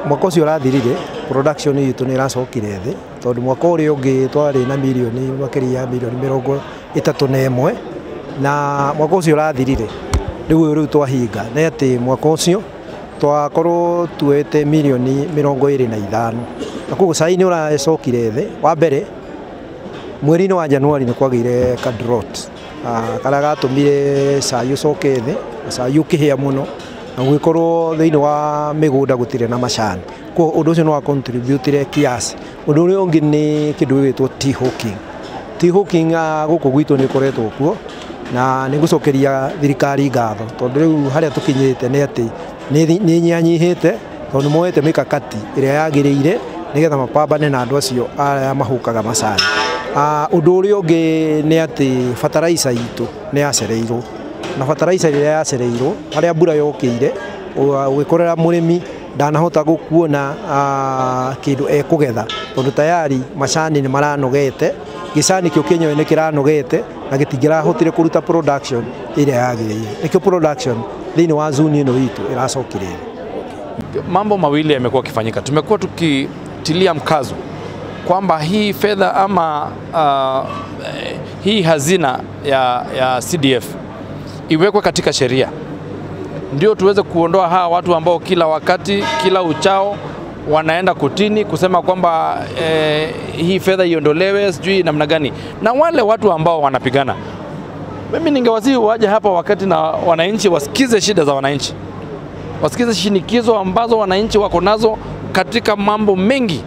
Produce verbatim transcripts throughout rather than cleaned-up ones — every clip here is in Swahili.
mwaka ũcio ũrathirire production itũ nĩ ĩracokire thĩ tondũ mwaka ũrĩa ũngĩ twarĩ na milioni makĩria ya milioni mĩrongo ĩtatũ na ĩmwe na mwaka ũcio ũrathirire rĩu rĩu twahinga nĩ atĩ mwaka ũcio twakorwo tuete milioni mĩrongo ĩrĩ na ithano na koguo cai nĩ ũracokire thĩ wa mbere mweri-inĩ wa Januari nĩ kwagĩire ka drought karĩa gatũmire cai ũcoke thĩ cai ũkĩhĩa mũno na gũgĩkorwo thĩinĩ wa mĩgũnda gũtirĩ na macani koguo ũndũ ũcio nĩ wa contribute kiasi. Ũndũ ũrĩa ũngĩ nĩ kĩndũ gĩgwĩtwo tea hawking. Tea hawking gũkũ gwitũ nĩ ĩkoretwo kuo na nĩ ngũcokeria thirikari ngatho tondũ rĩu harĩa tũkinyĩte nĩ atĩ nĩ nyanyihĩte tondũ moete mĩkakati ĩrĩa yagĩrĩire nĩgetha mapambane na andũ acio arĩa mahũkaga macani. Ũndũ ũrĩa ũngĩ nĩ atĩ fertilizer itũ nĩ yacereirwo na fertilizer ĩrĩa yacereirwo harĩa mbura yokĩire ũgĩkorera mũrĩmi ndanahota gũkuona kĩndũ ekũgetha tondũ tayari macani nĩ maranogete gĩcani kĩo kĩenyewe nĩ kĩranogete na gĩtingĩrahotire kũruta production ĩrĩa yagĩrĩire nĩkĩo production thĩinĩ wa zone ĩno itũ ĩracokire. Mambo mawili yamekuwa kifanyika. Tumekuwa tukitilia mkazo kwamba hii fedha ama uh, hii hazina ya, ya C D F iwekwe katika sheria ndio tuweze kuondoa hawa watu ambao kila wakati kila uchao wanaenda kotini kusema kwamba eh, hii fedha iondolewe sijui namna gani, na wale watu ambao wanapigana. Mimi ningewasihi waje hapa wakati na wananchi wasikize shida za wananchi, wasikize shinikizo ambazo wananchi wako nazo katika mambo mengi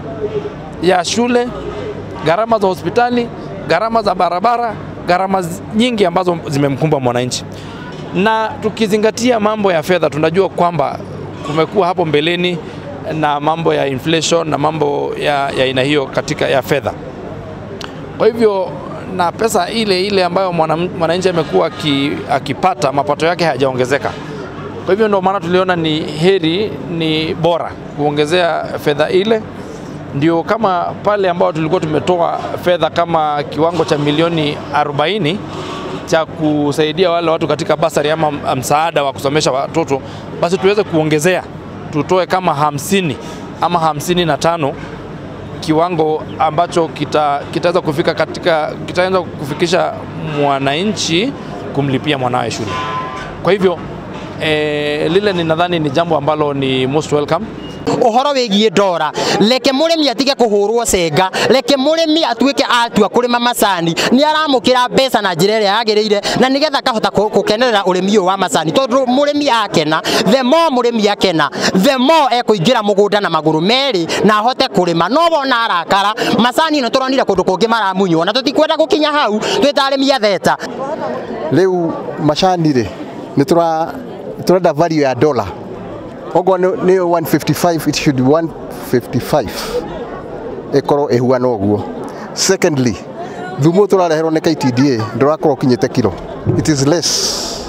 ya shule, gharama za hospitali, gharama za barabara, gharama nyingi ambazo zimemkumba mwananchi. Na tukizingatia mambo ya fedha tunajua kwamba kumekuwa hapo mbeleni na mambo ya inflation na mambo ya aina hiyo katika ya fedha. Kwa hivyo na pesa ile ile ambayo mwananchi amekuwa akipata mapato yake hayajaongezeka. Kwa hivyo ndio maana tuliona ni heri ni bora kuongezea fedha ile, ndio kama pale ambao tulikuwa tumetoa fedha kama kiwango cha milioni arobaini cha kusaidia wale watu katika basari ama msaada wa kusomesha watoto, basi tuweze kuongezea tutoe kama hamsini ama hamsini na tano kiwango ambacho kita kitaweza kufika katika kitaweza kufikisha mwananchi kumlipia mwanawe shule. Kwa hivyo eh, lile ni nadhani ni jambo ambalo ni most welcome. Uhoro wigie ndora leke murimi atige kuhurwo cenga, leke murimi atuike atua kurima macani ni aramukira mbeca na njira ĩrĩa yagĩrĩire na nigetha kahota gukenerera urimi ũyũ wa macani tondu murimi akena the more murimi akena the more ekuingira mugunda na maguru meri na ahote kurima no wona arakara macani no turonire kundu kungi maramunywo na tutikwenda gukinya hau twita arimi atheta riu macani ri ni tura turenda value ya dollar ogo ni one fifty-five, it should be one fifty-five ekoro ehuana oguo. Secondly, thumu turareherwo ni K T D A ndurakorwo kinyite kilo, it is less.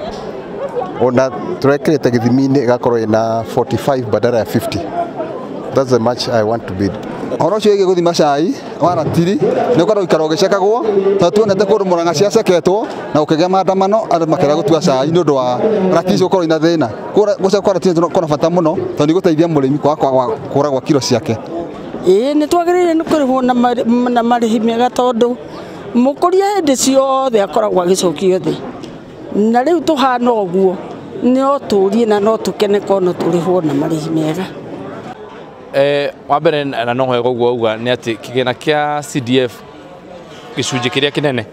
Ona turekirite githimi-ini igakorwo ina forty-five badala ya fifty. That's the much I want to bid. Oro cio igi guthima cai waratiri ni ukorwo ikaro gicekagwo ta tuonete kundu Murang'a cia ceketwo na ukigea maandamano andu makera gutua cai ni undu wa ratici ukorwo ina thina gucekwa ratici kona bata muno tondu ni guteithia murimi kwa kura gwa kilo ciake. Ii ni twagirire ni kurihwo na marihi mega tondu mukuria hindi ciothe akoragwo agicokio thi na riu tuhana uguo no turie na no tukene kono turihwo na marihi mega. Eh, wabere na no hego gwo uga ni ati kigena kia C D F gicunje kiria kinene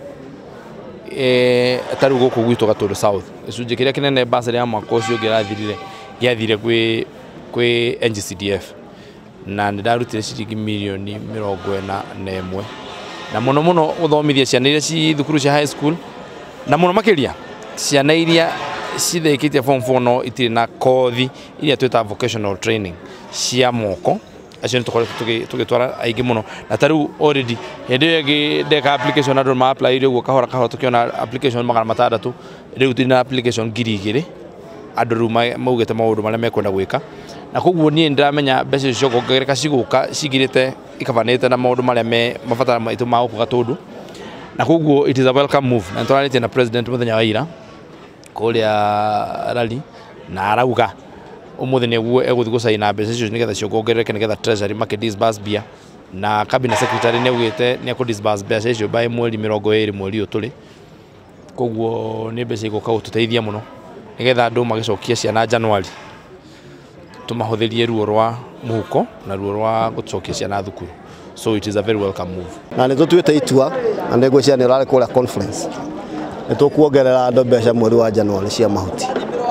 eh ataru guku gwitu Gatũndũ South gicunje kiria kinene basari ya mwaka ucio ngirathirire giathire kwi kwi N G C D F na ndarutire ciringi milioni mĩrongo ĩna na ĩmwe na muno muno guthomithia ciana iria ci thukuru cia high school na muno makiria ciana iria cithekitie form four no itire na kothi iria tweta vocational training cia moko acio nĩ tũkoretwo tũgĩtwara aingĩ mũno na tarĩu already hĩndĩ ĩyo ndeka application andũ ma apply ire ũguo kahora kahora tũkĩona application magana matandatũ rĩu tũrĩ na application ngiri igĩrĩ andũ rĩu maugĩte maũndũ marĩa mekwenda gwĩka na koguo niĩ ndĩramenya mbeca icio kuongerereka cigũka cigirĩte ikabanĩte na maũndũ marĩa me mabatara maitũ ma gũkũ Gatũndũ na koguo it is a welcome move na tũrarĩtie na president mũthenya wa ira kũrĩa rally na arauga umuthi neguo eguthi gucaina mbeca icio nigetha ciongongerereke nigetha treasury make disburse bia na cabinet secretary neugite ni ku disburse mbeca icio by mweri mirongo iri mweri uturi koguo ni mbeca iguka gututeithia muno nigetha andu magicokia ciana January tumahuthirie ruo rwa muhuko na ruo rwa gucokia ciana thukuru. So it is a very welcome move. Na nä tå tuä te itua na nä ngwä cia nä å rarä kå rä a conference nä tå kuongerera andå mbeca mweri wa Januari cia mahuti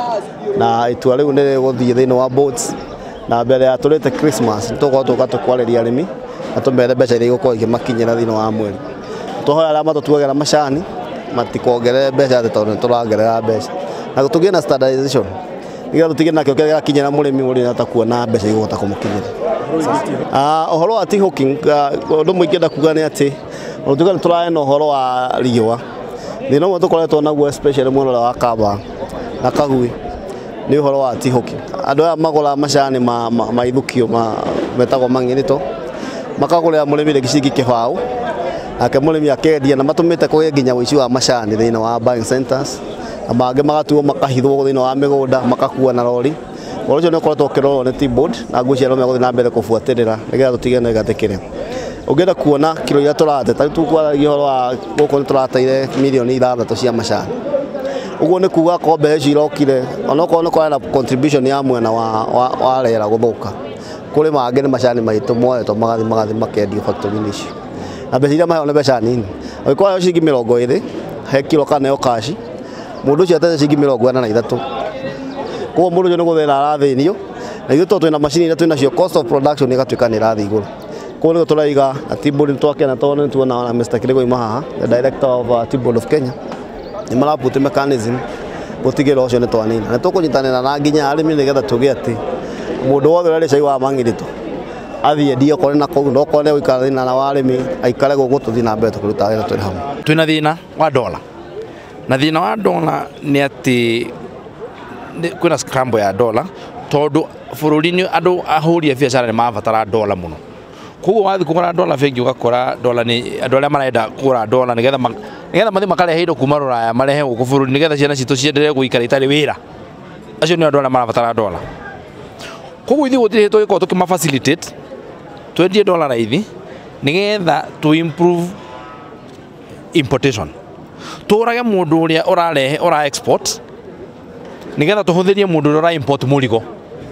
na itua rä u nä rä gå thiä thä inä wa boats na mbere ya tå rä te Christmas nä tå korwo tå ka tå kwarä ria arä mi na tå mere mbeca iria igå korwo ikä makinyä ra thä inä wa mweri tå hoya arä a matå tuagera macani matikongerere mbeca atä tondå nä tå rongerera mbeca na tå gä na standardization nä getha tå tigä nakio kä rä a gakinyä ra må rä mi å rä nata kuona mbeca igå hota kå må kinyä ra. Uh, ohoro wa T-hawking undu mwingi nda kuga ni ati utuga ni turae na ohoro wa riwa ni no tukoretwo naguo especially mwena wa Kaba na Kagui ni ohoro wa T-hawking andu aya magura macani ma maithukio ma metagwo mang'irito makagurira murimi le gicigi kibau ake murimi akendia na matumite kuge nginya wici wa macani thina wa buying centers amage magatuo makahithwo thina wa migunda makakua na lori Orojo nä koretwo kä rorwo nä T-board na ngwä ciarwo megå thiä na mbere kå buatärä ra nä getha tå tige na igatä kä re å ngä enda kuona kiro iria tå rate tarä tu kwaragia å horo wa gå kå nä tå rateire mirioni ithathatå cia macani å guo nä kuga korwo mbeca icio irokire onokorwo nä kwarä na contribution ya mwena wa rera gå thå ka kå rä mangä nä macani maitå moetwo magathi magathi makendio factory-inä icio na mbeca iria maheo nä mbeca nini angä korwo heo ciringi mä rongo ä rä he kiro kana ä yo kaci må ndå å cio atete ciringi mä rongo ĩna na ithatå kwa mũndũ nĩ gũthĩna arathĩnio na ithuĩ tondũ twĩna macini iria twĩnacio cost of production ĩgatuĩka nĩ ĩrathiĩ igũrũ kwa nĩguo tũraiga T-board twakena tondũ nĩ tuona na Mister Kĩrĩgo ima haha the director of uh, T-board of Kenya nĩ maraput mechanism gũtigĩra ũcio nĩ twanina nĩ tũkũnyitanĩra na nginya arĩmi nĩgetha tũgĩe atĩ mũndũ wothe ũrarĩa cai wa mang'irĩto athiĩ endie okorwo na kũu na okorwo nĩ gũikara thĩna na wa arĩmi aikare gũkũ tũthiĩ na mbere tũkĩruta wĩra tũrĩ hamwe. Twĩna thĩna wa dola na thĩna wa dola nĩ atĩ kwina scramble ya dola tondu bururi-ini andu ahuri a biacara ni mabatara dola muno koguo wathi kugura dola bengi ugakora dola ni andu aria marenda kugura dola nigetha nigetha mathi makarehe indo kuma Ruraya marehe guku bururi nigetha ciana citu ciendelee guikara itari wira acio ni andu aria marabatara dola koguo ithi gutire hito giko tukima facilitate twendie dola raithi nigetha to improve importation turage mundu uria urarehe ura export nigetha tuhuthirie mundu ura import murigo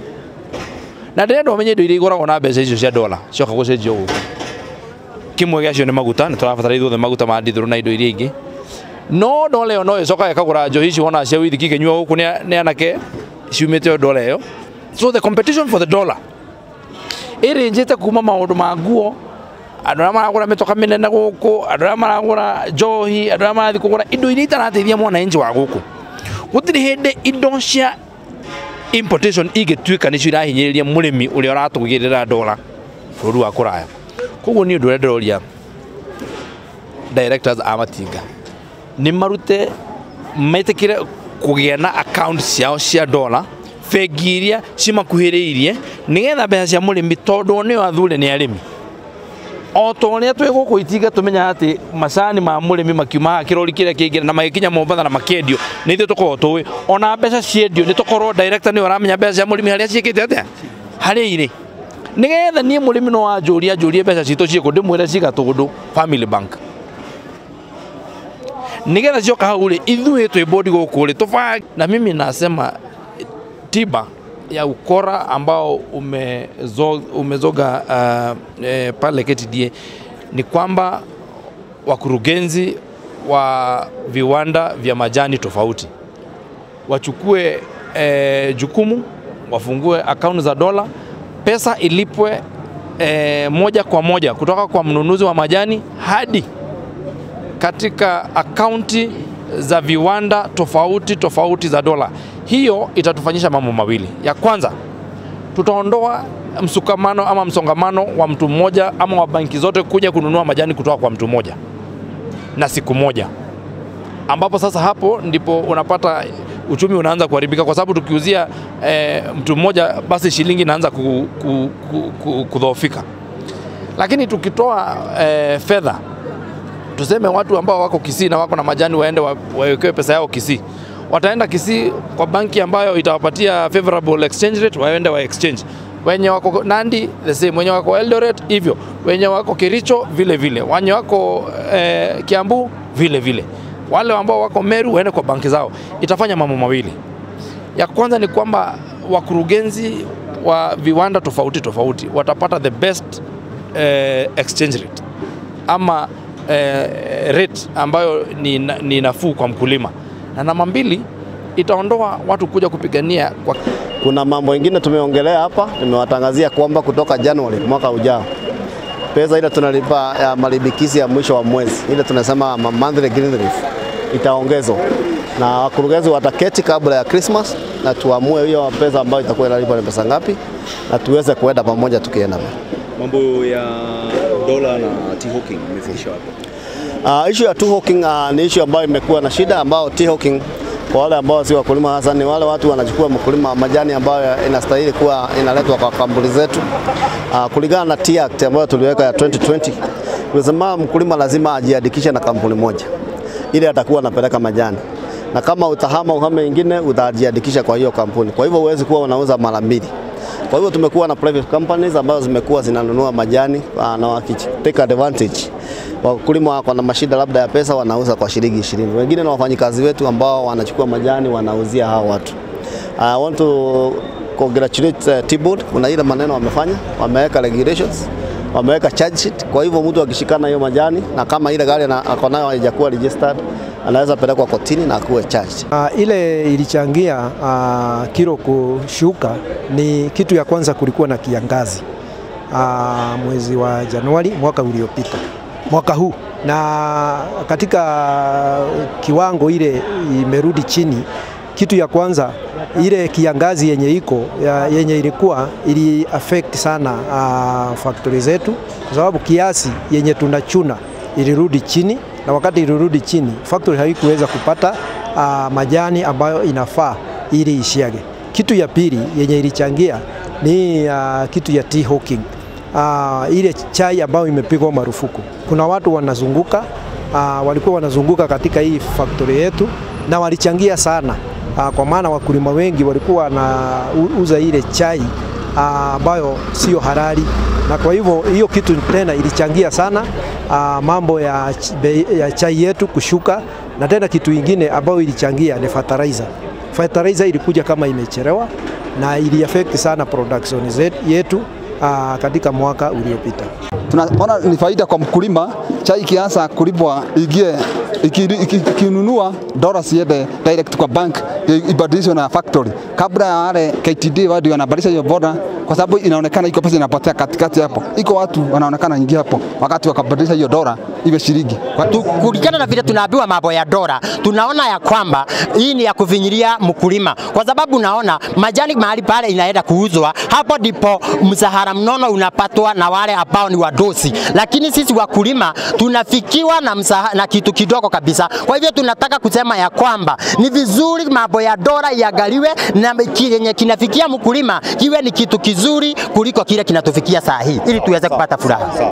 na ndendo menye indo iria iguragwo na mbeca icio cia dola cioka gucenjio guku kimwe gĩacio nĩ maguta nĩ tũrabatara ithuothe maguta ma ndithũrũ na indo iria ingĩ no dola ĩyo no ĩcoka ĩkagũra njohi ici wona cia withiki ikĩnyua gũkũ nĩ anake ciumĩte o dola ĩyo so the competition for the dollar ĩrĩnjĩte kuma maũndũ ma nguo andũ arĩa maragũra mĩtoka mĩnene gũkũ andũ arĩa maragũra njohi andũ arĩa marathiĩ kũgũra indo iria itarateithia mwananchi wa gũkũ gutiri hindi indo cia importation igituika nicio irahinyiriria murimi uria uratugirira dola bũrũri wa kũraya koguo ni undu ndoria directors a matinga ni marute metekire kugia na account ciao cia dola bengi iria cimakuhĩrĩirie nigetha mbeca cia murimi tondu ni athure ni arimi o toria twe guku itinga tumenya ati macani ma murimi makiuma kirori kiria kingira na magikinya Mombatha na makendio ni ithu tukorwo tuwi ona mbeca ciendio ni tukorwo director ni uramenya mbeca cia murimi haria ciikite atia haria ire nigetha nie murimi no anjuria anjurie mbeca citu ciku ndimwire ciga tundu family bank nigetha cioka hau ri ithuĩ twi board guku ri tufa na mimi nasema tiba ya ukora ambao umezoga, umezoga uh, eh, pale K T D A ni kwamba wakurugenzi wa viwanda vya majani tofauti wachukue eh, jukumu wafungue akaunti za dola, pesa ilipwe eh, moja kwa moja kutoka kwa mnunuzi wa majani hadi katika akaunti za viwanda tofauti tofauti za dola. Hiyo itatufanyisha mambo mawili. Ya kwanza, tutaondoa msukamano ama msongamano wa mtu mmoja ama wa banki zote kuja kununua majani kutoka kwa mtu mmoja na siku moja, ambapo sasa hapo ndipo unapata uchumi unaanza kuharibika, kwa sababu tukiuzia e, mtu mmoja basi shilingi inaanza ku, ku, ku, ku, kudhoofika. Lakini tukitoa e, fedha, tuseme watu ambao wako Kisii na wako na majani waende wawekewe pesa yao Kisii, wataenda Kisii kwa banki ambayo itawapatia favorable exchange rate, waende wa exchange. Wenye wako Nandi the same, wenye wako Eldoret hivyo, wenye wako Kericho vile vile, wenye wako eh, Kiambu vile vile. Wale ambao wako Meru waende kwa banki zao. Itafanya mambo mawili. Ya kwanza ni kwamba wakurugenzi wa viwanda tofauti tofauti watapata the best eh, exchange rate ama eh, rate ambayo ni, ni nafuu kwa mkulima. Na namba mbili, itaondoa watu kuja kupigania kwa... Kuna mambo mengine tumeongelea hapa, nimewatangazia kwamba kutoka Januari mwaka ujao pesa ile tunalipa ya malibikizi ya mwisho wa mwezi, ile tunasema monthly green relief, itaongezwa na wakurugenzi wataketi kabla ya Christmas na tuamue hiyo pesa ambayo itakuwa inalipa ni pesa ngapi na tuweze kuenda pamoja tukienda. Mambo ya dola na T-hawking imefikisha hapo. Uh, issue ya T-hawking uh, ni issue ambayo imekuwa na shida, ambao T-hawking kwa wale ambao si wakulima hasa ni wale watu wanachukua mkulima majani ambayo inastahili kuwa inaletwa kwa kampuni zetu. Uh, kulingana na T Act ambayo tuliweka ya twenty twenty, tunasema mkulima lazima ajiandikishe na kampuni moja ili atakuwa anapeleka majani. Na kama utahama uhame ingine utajiandikisha kwa hiyo kampuni. Kwa hivyo huwezi kuwa unauza mara mbili. Kwa hivyo tumekuwa na private companies ambazo zimekuwa zinanunua majani na wakitake advantage. Wakulima wako na mashida labda ya pesa wanauza kwa shilingi ishirini. Wengine na wafanyikazi wetu ambao wanachukua majani wanauzia hao watu. I want to congratulate uh, T-Board. Kuna ile maneno wamefanya, wameweka regulations, wameweka charge sheet. Kwa hivyo mtu akishikana hiyo majani na kama ile gari ako nayo haijakuwa registered, anaweza pelekwa kotini na akuwe charged. Uh, ile ilichangia uh, kilo kushuka ni kitu ya kwanza, kulikuwa na kiangazi uh, mwezi wa Januari mwaka uliopita, mwaka huu, na katika kiwango ile imerudi chini. Kitu ya kwanza ile kiangazi yenye iko yenye ilikuwa ili affect sana uh, factory zetu, kwa sababu kiasi yenye tunachuna ilirudi chini, na wakati ilirudi chini factory haikuweza kupata uh, majani ambayo inafaa ili ishiage. Kitu ya pili yenye ilichangia ni uh, kitu ya T-hawking. Uh, ile chai ambayo imepigwa marufuku. Kuna watu wanazunguka uh, walikuwa wanazunguka katika hii factory yetu na walichangia sana uh, kwa maana wakulima wengi walikuwa wanauza ile chai ambayo uh, sio halali, na kwa hivyo hiyo kitu tena ilichangia sana uh, mambo ya, ya chai yetu kushuka. Na tena kitu ingine ambayo ilichangia ni fertilizer. Fertilizer ilikuja kama imechelewa na ili affect sana production yetu uh, katika mwaka uliopita. Tunaona ni faida kwa mkulima, chai kianza kulipwa ingie ikinunua dola siende direct kwa bank ibadilishwe na factory kabla ya wale K T D wadi wanabadilisha hiyo boda, kwa sababu inaonekana iko pesa inapotea katikati hapo. Iko watu wanaonekana ingia hapo wakati wakabadilisha hiyo dola iwe shilingi. Kulingana na vile tunaambiwa mambo ya dola, tunaona ya kwamba hii ni ya kuvinyilia mkulima, kwa sababu naona majani mahali pale inaenda kuuzwa, hapo ndipo msahara mnono unapatwa na wale ambao ni wadosi, lakini sisi wakulima tunafikiwa na msahara, na kitu kidogo kabisa. Kwa hivyo tunataka kusema ya kwamba ni vizuri mambo ya dola iangaliwe na kile kinafikia mkulima kiwe ni kitu kizuri kuliko kile kinatufikia saa hii, ili tuweze kupata furaha.